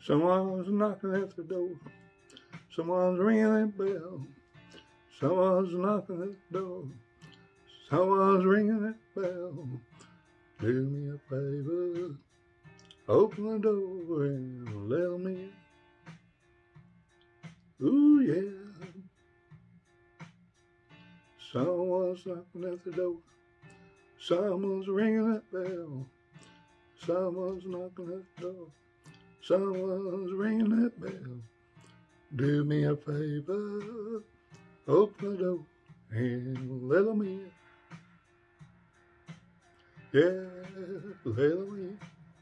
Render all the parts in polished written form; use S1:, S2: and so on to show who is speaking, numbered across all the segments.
S1: Someone's knocking at the door. Someone's ringing that bell. Someone's knocking at the door. Someone's ringing that bell. Do me a favor. Open the door and let 'em in. Ooh, yeah. Someone's knocking at the door. Someone's ringing that bell. Someone's knocking at the door. Someone's ringing that bell. Do me a favor. Open the door and let 'em in. Yeah, let 'em in.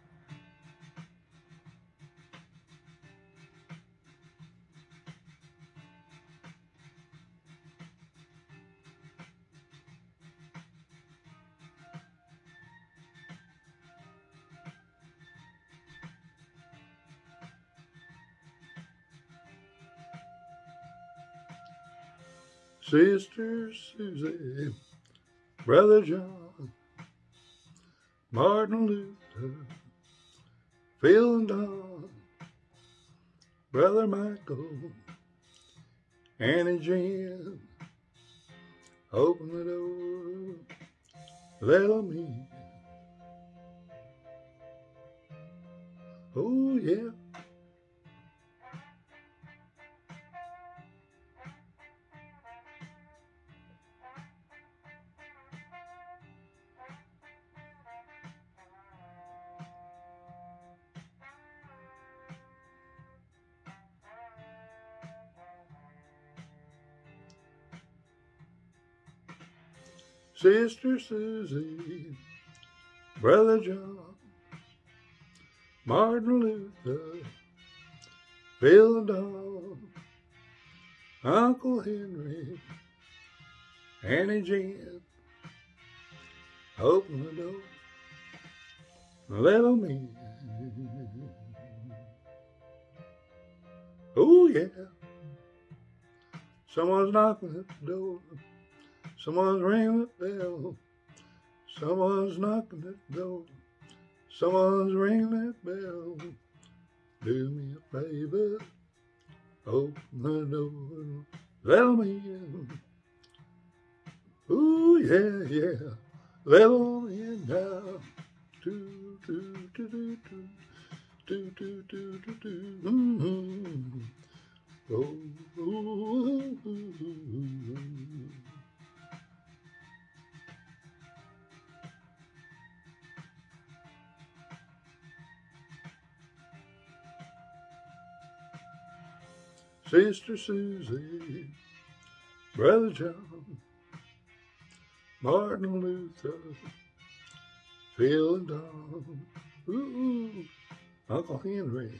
S1: Sister Susie, Brother John, Martin Luther, Phil and Don, Brother Michael, Annie Jean, open the door, let 'em in. Oh yeah. Sister Susie, Brother John, Martin Luther, Phil and Don, Uncle Henry, Annie Jean, open the door, let 'em in. Oh yeah, someone's knocking at the door. Someone's ringing the bell. Someone's knocking at the door. Someone's ringing that bell. Do me a favor. Open the door. Let 'em in. Ooh, yeah, yeah. Let 'em in now. Do, do, do, do, do. Do, do, do, do, do. Mm-hmm. Oh, oh, oh, oh. Sister Susie, Brother John, Martin Luther, Phil and Don, ooh, Uncle Henry,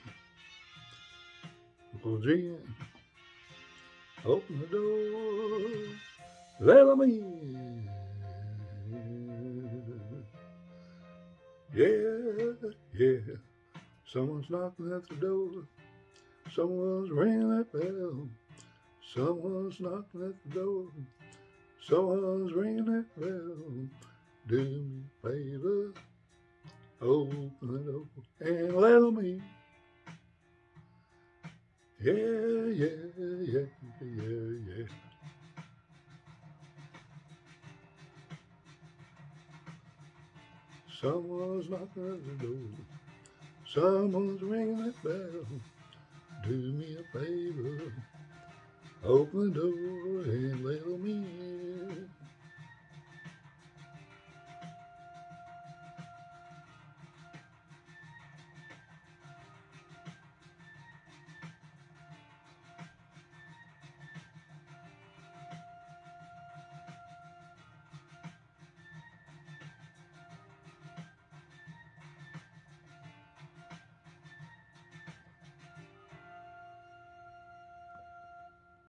S1: Uncle Jim, open the door, let 'em in. Yeah, yeah, someone's knocking at the door. Someone's ringing that bell. Someone's knocking at the door. Someone's ringing that bell. Do me a favor. Open the door and let 'em in. Yeah, yeah, yeah, yeah, yeah. Someone's knocking at the door. Someone's ringing that bell. Do me a favor, open the door and let 'em in.